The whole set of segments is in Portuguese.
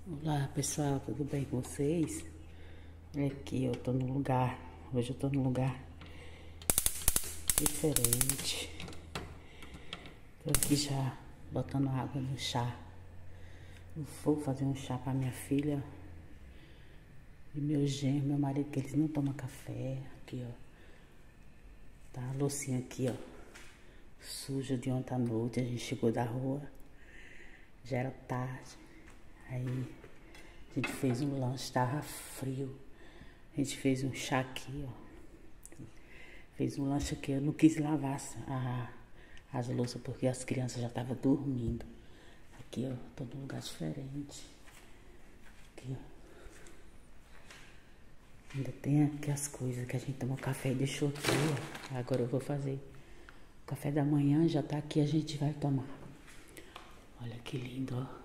Olá pessoal, tudo bem com vocês? Aqui eu tô num lugar, hoje eu tô num lugar diferente. Tô aqui já botando água no chá. Eu vou fazer um chá pra minha filha e meu genro, meu marido, que eles não tomam café. Aqui ó, tá a loucinha aqui ó, suja de ontem à noite, a gente chegou da rua, já era tarde, aí a gente fez um lanche, tava frio. A gente fez um chá aqui, ó. Fez um lanche aqui. Eu não quis lavar as louças porque as crianças já estavam dormindo. Aqui, ó. Tô num lugar diferente. Aqui, ó. Ainda tem aqui as coisas que a gente tomou café e deixou aqui, ó. Agora eu vou fazer o café da manhã. Já tá aqui, a gente vai tomar. Olha que lindo, ó.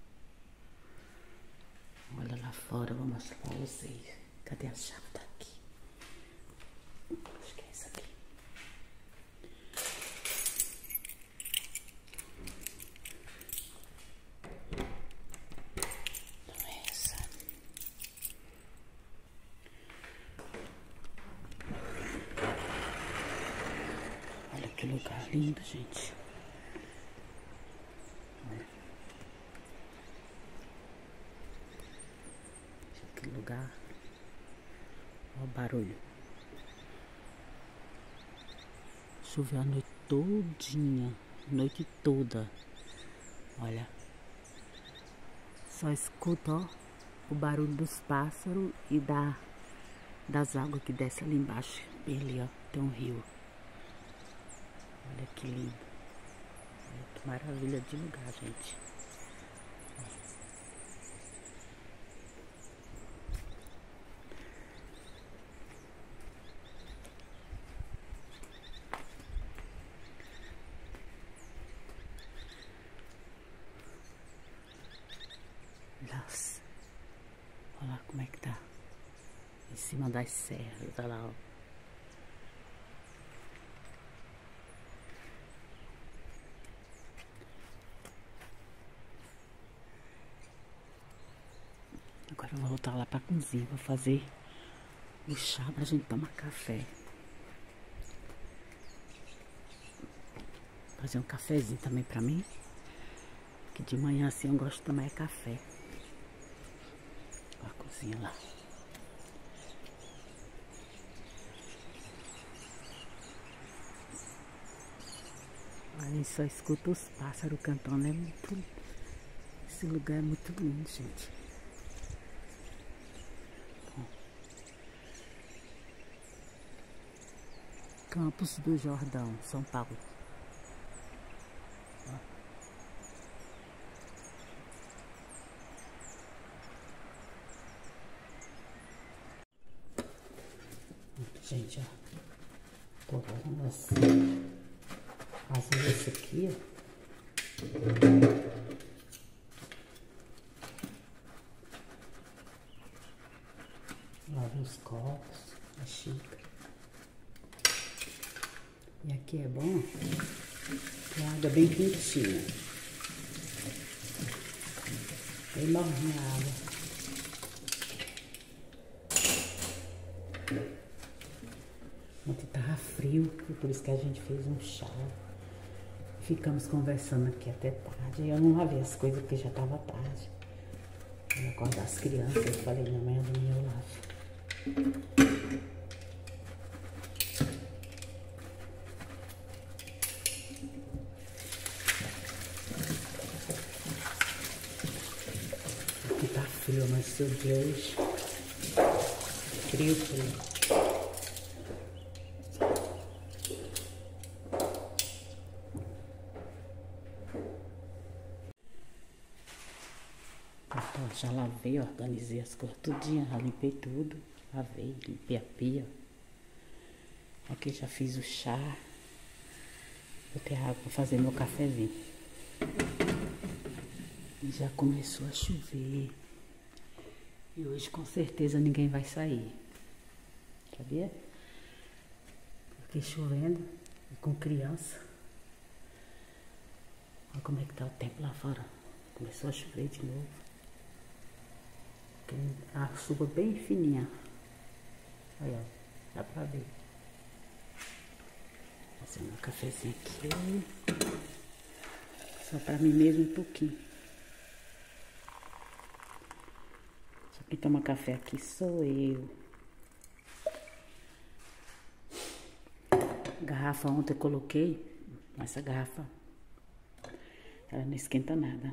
Olha lá fora, eu vou mostrar pra vocês. Cadê a chave? Tá aqui. Acho que é essa aqui. Não é essa. Olha que lugar lindo, gente. Olha. Que lugar. Olha o barulho. Choveu a noite todinha. Noite toda. Olha. Só escuta, ó, o barulho dos pássaros e das águas que descem ali embaixo. Bem ali, ó, tem um rio. Olha que lindo. Olha que maravilha de lugar, gente. Nossa. Olha lá como é que tá. Em cima das serras, olha lá, ó. Agora eu vou voltar lá pra cozinha pra fazer o chá pra gente tomar café. Fazer um cafezinho também pra mim. Que de manhã assim eu gosto de tomar café. Olha a cozinha lá. Aí só escuta os pássaros cantando. É muito... Esse lugar é muito lindo, gente. Bom. Campos do Jordão, São Paulo. Ó. Gente, ó. Tô lavando as louças aqui, ó. Lavo os copos, a xícara. E aqui é bom que a água é bem quentinha. Bem morninha a água. Ontem tava frio, e por isso que a gente fez um chá. Ficamos conversando aqui até tarde. Eu não lavei as coisas porque já tava tarde. Eu acordar as crianças, eu falei, minha mãe amanhã eu lavo. Aqui tá frio, mas seu dia hoje. Frio, frio. Então, já lavei, organizei as coisas tudinho, já limpei tudo. Lavei, limpei a pia. Aqui já fiz o chá. Botei água pra fazer meu cafezinho. E já começou a chover. E hoje com certeza ninguém vai sair. Sabia? Porque chovendo e com criança. Olha como é que tá o tempo lá fora. Começou a chover de novo. A chuva bem fininha. Olha, dá pra ver. Vou fazer um cafezinho aqui. Só pra mim mesmo um pouquinho. Só quem toma café aqui sou eu. Garrafa ontem eu coloquei. Essa garrafa, ela não esquenta nada.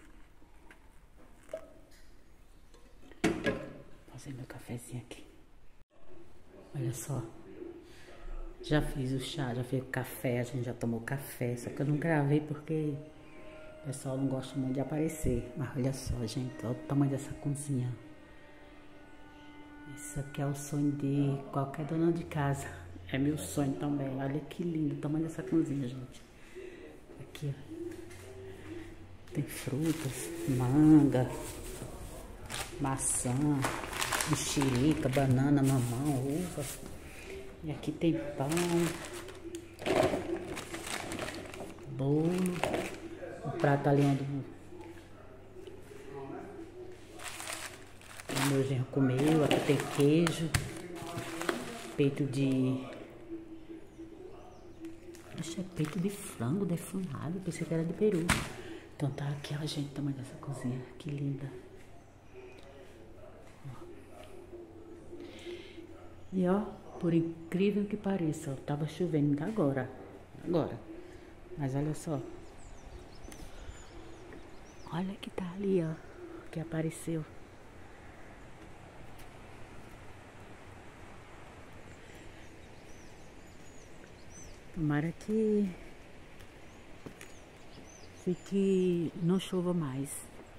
Vou fazer meu cafezinho aqui. Olha só. Já fiz o chá, já fiz o café, a gente já tomou café. Só que eu não gravei porque o pessoal não gosta muito de aparecer. Mas olha só, gente, olha o tamanho dessa cozinha. Isso aqui é o sonho de qualquer dona de casa. É meu sonho também. Olha que lindo o tamanho dessa cozinha, gente. Aqui, ó. Tem frutas, manga, maçã, mexerica, banana, mamão, uva. E aqui tem pão, bolo, o prato ali onde o meu genro comeu. Aqui tem queijo, peito de... Acho que é peito de frango defumado, pensei que era de peru. Então tá aqui, ó, gente, o tamanho dessa cozinha, que linda. E ó, por incrível que pareça, ó, tava chovendo agora. Mas olha só. Olha que tá ali, ó, que apareceu. Tomara que não chova mais.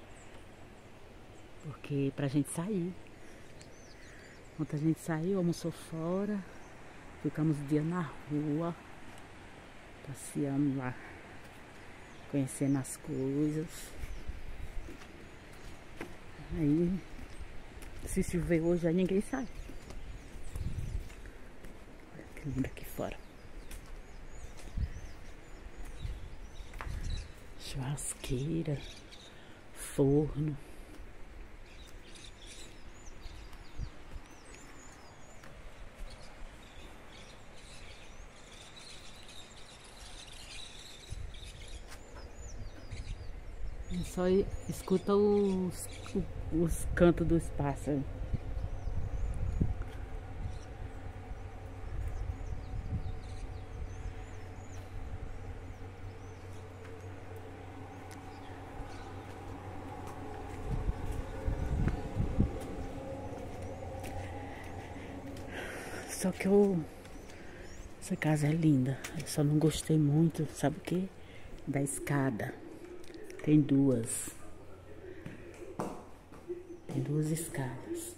Porque pra gente sair. Ontem a gente saiu, almoçou fora. Ficamos o dia na rua. Passeando lá. Conhecendo as coisas. Aí, se chover hoje, aí ninguém sai. Olha que lindo aqui fora. Churrasqueira, forno. E só escuta os cantos dos pássaros. Só que essa casa é linda. Eu só não gostei muito, sabe o quê? Da escada. Tem duas. Tem duas escadas.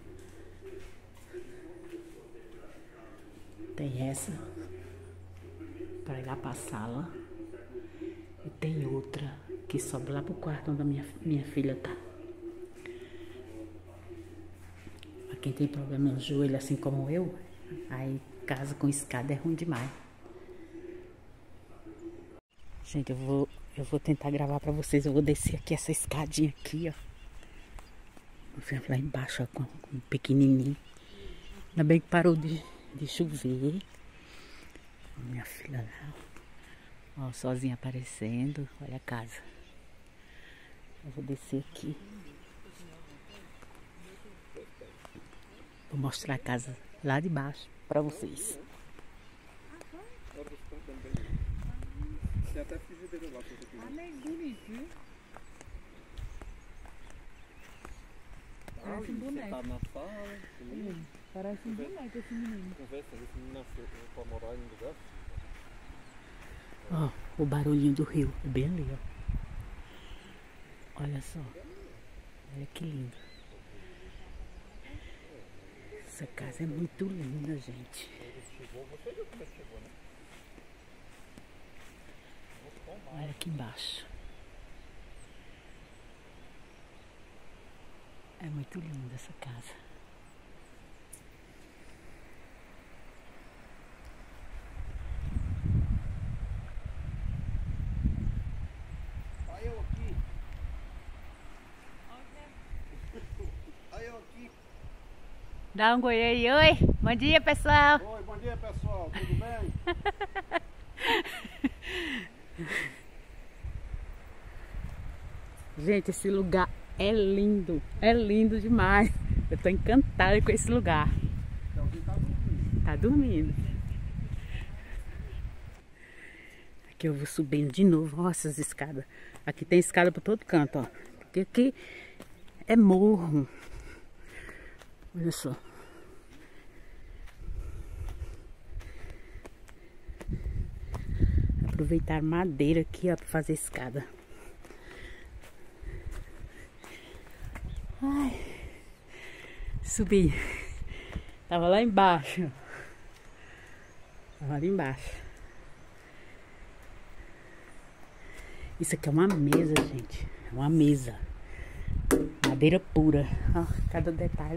Tem essa para ir lá pra sala. E tem outra que sobe lá pro quarto onde a minha filha tá. Pra quem tem problema no joelho, assim como eu, aí casa com escada é ruim demais. Gente, eu vou tentar gravar pra vocês. Eu vou descer aqui essa escadinha aqui, ó. Vou ficar lá embaixo, ó, com um pequenininho. Ainda bem que parou de chover. Minha filha lá, ó, sozinha aparecendo. Olha a casa. Eu vou descer aqui. Vou mostrar a casa lá de baixo pra vocês. Parece um boneco. Tá na sala, Parece um boneco esse menino. Conversa, esse menino nasceu pra morar em um lugar. Ó, o barulhinho do rio, é bem ali, ó. Olha só. Olha que lindo. Essa casa é muito linda, gente. Olha aqui embaixo. É muito linda essa casa. Olha eu aqui. Dá um oi aí, oi. Bom dia, pessoal. Oi, bom dia, pessoal. Tudo bem? Gente, esse lugar é lindo demais. Eu tô encantada com esse lugar. Tchauzinho tá dormindo. Tá dormindo. Aqui eu vou subindo de novo. Nossa, as escadas. Aqui tem escada por todo canto, ó. Porque aqui é morro. Olha só. Aproveitar madeira aqui, ó, pra fazer escada. Ai, subi. Tava lá embaixo. Tava ali embaixo. Isso aqui é uma mesa, gente. É uma mesa. Madeira pura. Ó, cada detalhe.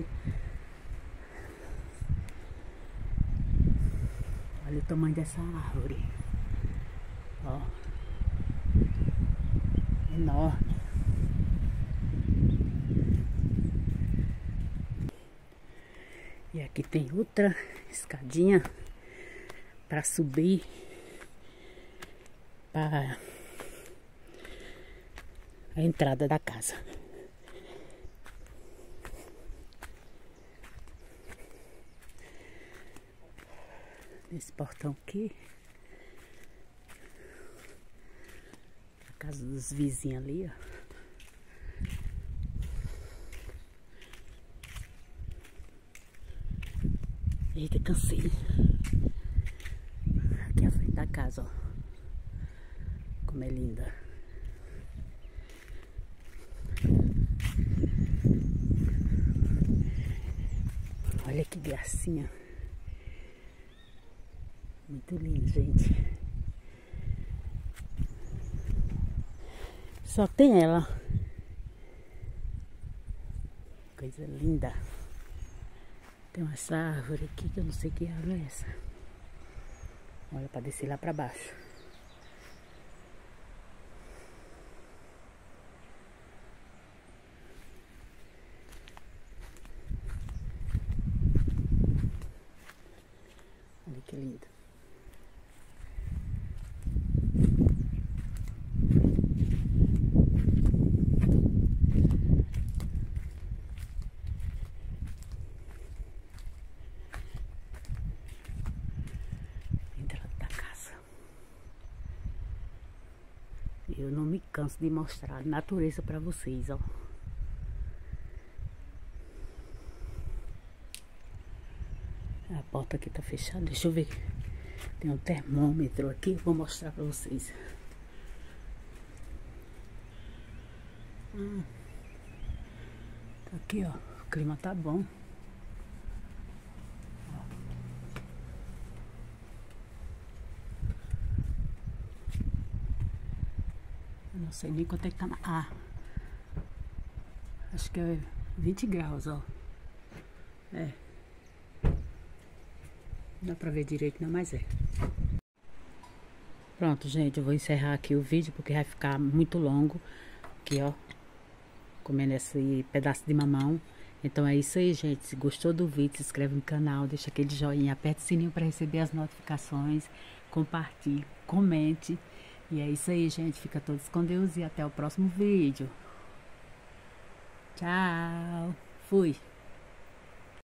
Olha o tamanho dessa árvore. Ó. Enorme. E aqui tem outra escadinha para subir para a entrada da casa. Esse portão aqui, a casa dos vizinhos ali, ó. Eita, cansei. Aqui à frente da casa, ó. Como é linda. Olha que gracinha. Muito lindo, gente. Só tem ela. Coisa linda. Tem uma árvore aqui que eu não sei que árvore é essa. Olha, para descer lá para baixo. Olha que lindo. Eu não me canso de mostrar a natureza para vocês, ó. A porta aqui tá fechada. Deixa eu ver. Tem um termômetro aqui. Vou mostrar para vocês. Tá aqui, ó. O clima tá bom. Não sei nem quanto é que tá na... Ah, acho que é 20 graus, ó. É. Não dá pra ver direito não, mas é. Pronto, gente, eu vou encerrar aqui o vídeo porque vai ficar muito longo. Aqui, ó. Comendo esse pedaço de mamão. Então é isso aí, gente. Se gostou do vídeo, se inscreve no canal, deixa aquele joinha, aperta o sininho para receber as notificações, compartilhe, comente. E é isso aí, gente. Fica todos com Deus e até o próximo vídeo. Tchau. Fui.